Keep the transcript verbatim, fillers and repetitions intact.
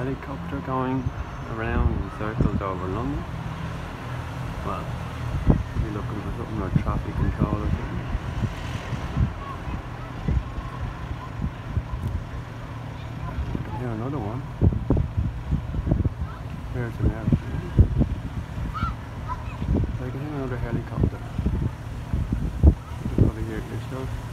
helicopter going around in circles over London. Well, you're looking for something like traffic control or something. I can hear another one. Where's the now? I can hear another helicopter. You can probably hear it yourself.